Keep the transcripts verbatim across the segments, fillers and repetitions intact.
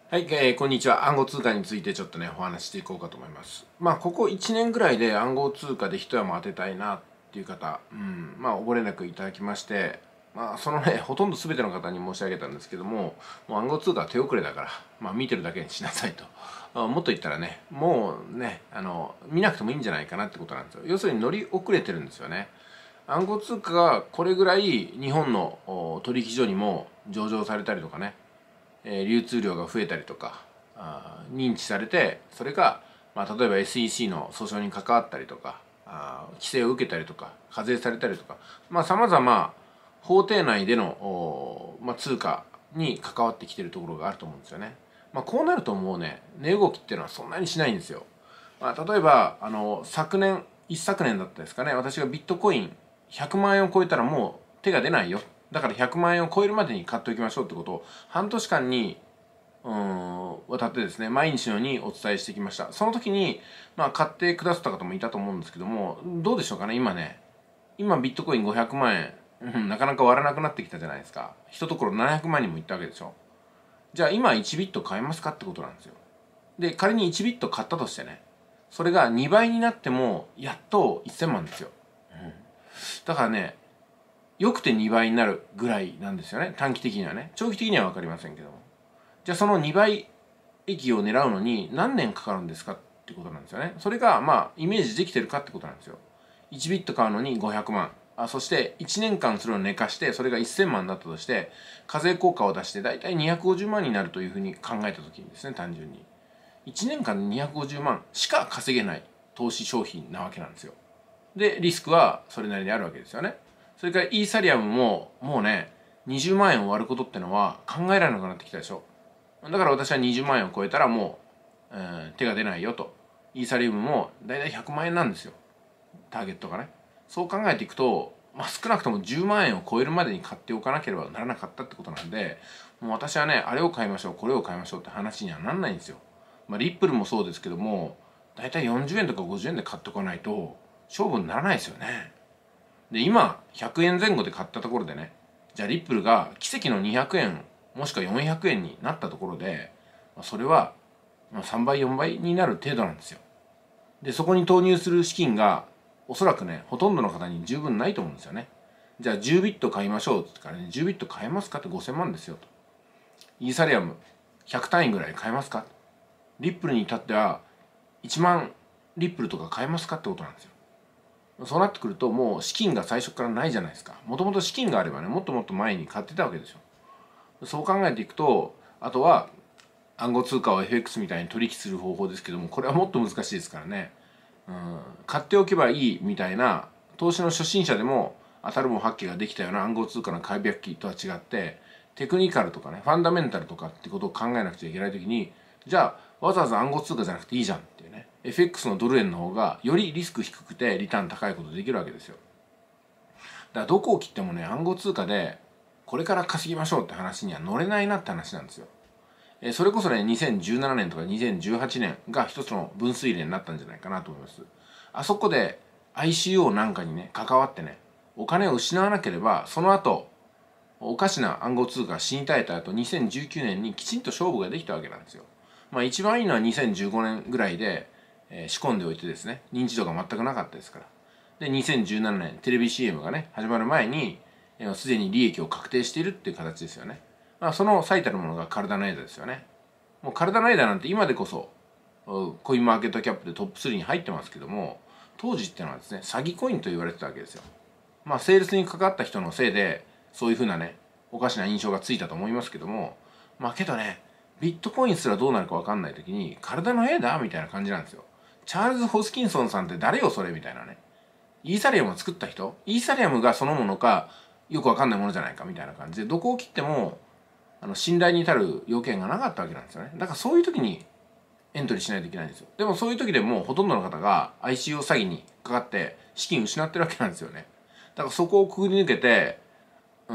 はい、えー、こんにちは。暗号通貨についてちょっとね、お話ししていこうかと思います。まあ、ここいちねんぐらいで暗号通貨で一山当てたいなっていう方、うん、まあ、おごれなくいただきまして、まあ、そのね、ほとんど全ての方に申し上げたんですけども、もう暗号通貨は手遅れだから、まあ、見てるだけにしなさいと。あもっと言ったらね、もうね、あの、見なくてもいいんじゃないかなってことなんですよ。要するに乗り遅れてるんですよね。暗号通貨がこれぐらい日本のお取引所にも上場されたりとかね、えー流通量が増えたりとかあー認知されて、それが、まあ、例えば エスイーシー の訴訟に関わったりとか、あー規制を受けたりとか課税されたりとか、まあさまざま法廷内でのおー、まあ、通貨に関わってきてるところがあると思うんですよね。まあ、こうなるともうね、値動きっていうのはそんなにしないんですよ。まあ、例えばあの昨年一昨年だったですかね、私がビットコインひゃくまん円を超えたらもう手が出ないよ、だからひゃくまん円を超えるまでに買っておきましょうってことを半年間にうん渡ってですね、毎日のようにお伝えしてきました。その時に、まあ、買ってくださった方もいたと思うんですけども、どうでしょうかね、今ね、今ビットコインごひゃくまん円、うん、なかなか割らなくなってきたじゃないですか。一ところななひゃくまんにもいったわけでしょ。じゃあ今いちビット買えますかってことなんですよ。で、仮にいちビット買ったとしてね、それがにばいになってもやっとせんまんですよ。うん、だからね、よくてにばいになるぐらいなんですよね、短期的にはね。長期的には分かりませんけども。じゃあそのにばい益を狙うのに何年かかるんですかってことなんですよね。それがまあイメージできてるかってことなんですよ。いちビット買うのにごひゃくまん。あそしていちねんかんそれを寝かしてそれがせんまんだったとして、課税効果を出してだいたいにひゃくごじゅうまんになるというふうに考えた時にですね、単純にいちねんかんでにひゃくごじゅうまんしか稼げない投資商品なわけなんですよ。でリスクはそれなりにあるわけですよね。それからイーサリアムももうね、にじゅうまん円を割ることってのは考えられなくなってきたでしょ。だから私はにじゅうまん円を超えたらもう、えー手が出ないよと。イーサリウムもだいたいひゃくまん円なんですよ、ターゲットがね。そう考えていくと、まあ、少なくともじゅうまん円を超えるまでに買っておかなければならなかったってことなんで、もう私はね、あれを買いましょうこれを買いましょうって話にはなんないんですよ。まあ、リップルもそうですけども、だいたいよんじゅうえんとかごじゅうえんで買っておかないと勝負にならないですよね。で今ひゃくえんぜん後で買ったところでね、じゃあリップルが奇跡のにひゃくえんもしくはよんひゃくえんになったところで、それはさんばいよんばいになる程度なんですよ。でそこに投入する資金がおそらくね、ほとんどの方に十分ないと思うんですよね。じゃあじゅうビット買いましょうって言ったからね、じゅうビット買えますかってごせんまんですよと。イーサリアムひゃく単位ぐらい買えますか。リップルに至ってはいちまんリップルとか買えますかってことなんですよ。そうなってくるともう資金が最初からないじゃないですか。もともと資金があればね、もっともっと前に買ってたわけですよ。そう考えていくと、あとは暗号通貨を エフエックス みたいに取引する方法ですけども、これはもっと難しいですからね。うん、買っておけばいいみたいな投資の初心者でも当たるも八卦ができたような暗号通貨の開闢機とは違って、テクニカルとかね、ファンダメンタルとかってことを考えなくちゃいけない時に、じゃあわざわざ暗号通貨じゃなくていいじゃんっていうね、 エフエックス のドル円の方がよりリスク低くてリターン高いことできるわけですよ。だからどこを切ってもね、暗号通貨でこれから稼ぎましょうって話には乗れないなって話なんですよ。えそれこそね、にせんじゅうななねんとかにせんじゅうはちねんが一つの分水嶺になったんじゃないかなと思います。あそこで アイシーオー なんかにね、関わってね、お金を失わなければ、その後おかしな暗号通貨が死に絶えた後にせんじゅうきゅうねんにきちんと勝負ができたわけなんですよ。まあ一番いいのはにせんじゅうごねんぐらいで、えー仕込んでおいてですね、認知度が全くなかったですから。でにせんじゅうななねんテレビ シーエム がね始まる前にすでに利益を確定しているっていう形ですよね。まあ、その最たるものがカルダナイダですよね。もうカルダナイダなんて今でこそコインマーケットキャップでトップスリーに入ってますけども、当時ってのはですね、詐欺コインと言われてたわけですよ。まあセールスに関わった人のせいでそういうふうなね、おかしな印象がついたと思いますけども、まあけどね、ビットコインすらどうなるか分かんない時にカルダナイダみたいな感じなんですよ。チャールズ・ホスキンソンさんって誰よそれみたいなね。イーサリアムを作った人、イーサリアムがそのものかよくわかんないものじゃないかみたいな感じで、どこを切ってもあの信頼に至る要件がなかったわけなんですよね。だからそういう時にエントリーしないといけないんですよ。でもそういう時でもうほとんどの方が アイシーオー 詐欺にかかって資金失ってるわけなんですよね。だからそこをくぐり抜けて、うん、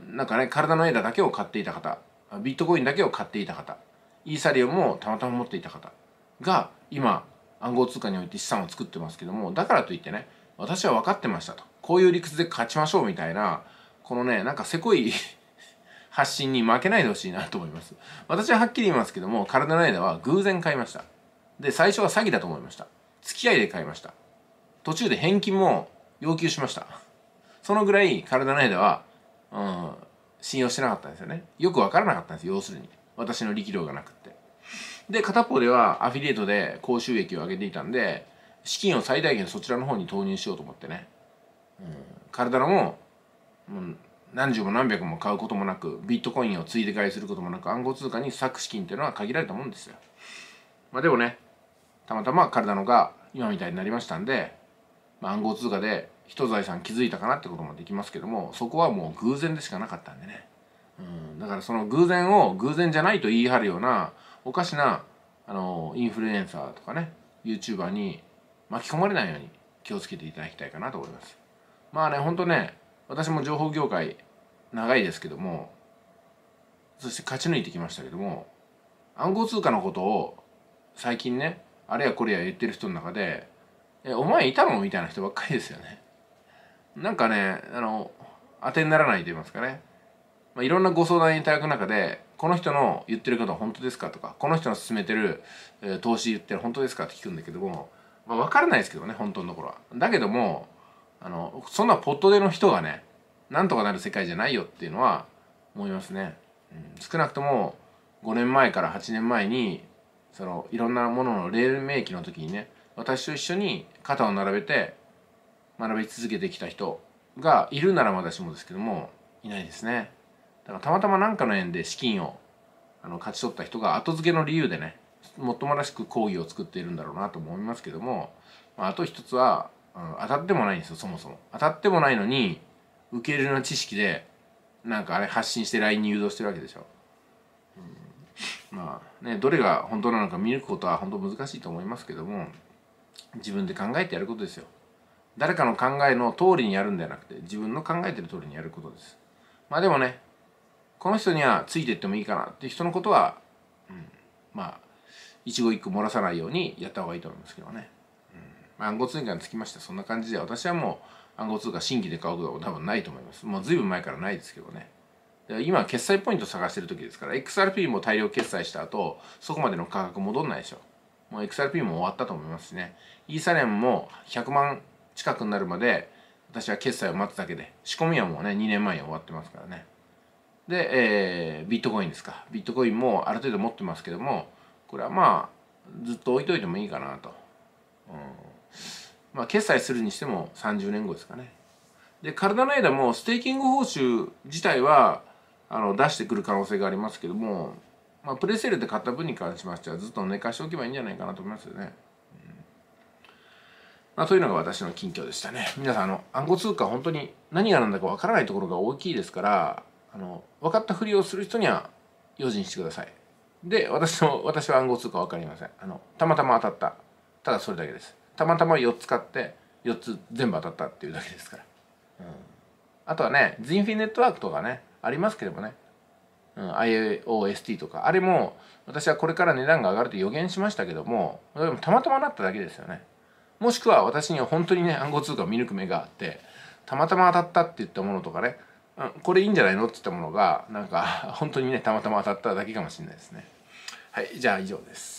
なんかね、体の枝だけを買っていた方、ビットコインだけを買っていた方、イーサリアムもたまたま持っていた方が今暗号通貨において資産を作ってますけども、だからといってね、私は分かってましたと、こういう理屈で勝ちましょうみたいな、このね、なんかせこい発信に負けないでほしいなと思います。私ははっきり言いますけども、体の間は偶然買いました。で、最初は詐欺だと思いました。付き合いで買いました。途中で返金も要求しました。そのぐらい体の間は、うん、信用してなかったんですよね。よくわからなかったんです、要するに。私の力量がなくって。で、片方ではアフィリエイトで高収益を上げていたんで、資金を最大限そちらの方に投入しようと思ってね。うん、体のも、もう何十も何百も買うこともなく、ビットコインをついで買いすることもなく、暗号通貨に割く資金っていうのは限られたもんですよ。まあでもね、たまたま体のが今みたいになりましたんで、まあ、暗号通貨で一財産築いたかなってこともできますけども、そこはもう偶然でしかなかったんでね。うん、だからその偶然を偶然じゃないと言い張るようなおかしなあのインフルエンサーとかね YouTuber に巻き込まれないように気をつけていただきたいかなと思います。まあね、ほんとね、私も情報業界長いですけども、そして勝ち抜いてきましたけども、暗号通貨のことを最近ね、あれやこれや言ってる人の中で「えお前いたの?」みたいな人ばっかりですよね。なんかね、あの当てにならないと言いますかね、まあ、いろんなご相談いただく中で「この人の言ってることは本当ですか?」とか「この人の勧めてる、えー、投資言ってる本当ですか?」って聞くんだけども、まあ、分からないですけどね、本当のところは。だけどもあのそんなポットでの人がねなんとかなる世界じゃないよっていうのは思いますね。うん、少なくともごねんまえからはちねんまえにそのいろんなものの黎明期の時にね、私と一緒に肩を並べて学び続けてきた人がいるならまだしもですけども、いないですね。だからたまたま何かの縁で資金をあの勝ち取った人が後付けの理由でね、もっともらしく講義を作っているんだろうなと思いますけども、まあ、あと一つは、うん、当たってもないんですよ。そもそも当たってもないのに受け入れるような知識でなんかあれ発信して ライン に誘導してるわけでしょ。うん、まあね、どれが本当なのか見抜くことは本当難しいと思いますけども、自分で考えてやることですよ。誰かの考えの通りにやるんではなくて、自分の考えてる通りにやることです。まあでもね、この人にはついていってもいいかなっていう人のことは、うん、まあ一語一句漏らさないようにやった方がいいと思いますけどね。うん、まあ、暗号通貨につきましてはそんな感じで、私はもう暗号通貨新規で買うことは多分ないと思います。もうずいぶん前からないですけどね。今決済ポイント探してる時ですから、 エックスアールピー も大量決済した後そこまでの価格戻んないでしょ。もう エックスアールピー も終わったと思いますしね。イーサリアムもひゃくまん近くになるまで私は決済を待つだけで、仕込みはもうねにねんまえに終わってますからね。で、えー、ビットコインですか。ビットコインもある程度持ってますけども、これはまあずっと置いといてもいいかなと。うん、まあ決済するにしてもさんじゅうねんごですかね。で、カルダナイダもステーキング報酬自体はあの出してくる可能性がありますけども、まあ、プレセールで買った分に関しましてはずっと寝かしておけばいいんじゃないかなと思いますよね。うん、まあ、というのが私の近況でしたね。皆さん、あの暗号通貨本当に何が何だかわからないところが大きいですから、あの分かったふりをする人には用心してください。で、私の私は暗号通貨わかりません。あのたまたま当たった、ただそれだけです。たまたまよっつ買ってよっつ全部当たったっていうだけですから。うん、あとはね、ズインフィネットワークとかねありますけどもね、うん、アイオーエスティー とかあれも私はこれから値段が上がると予言しましたけども、でもたまたまなっただけですよね。もしくは私には本当にね暗号通貨を見抜く目があって、たまたま当たったって言ったものとかね、うん、これいいんじゃないのって言ったものがなんか本当にねたまたま当たっただけかもしれないですね。はい、じゃあ以上です。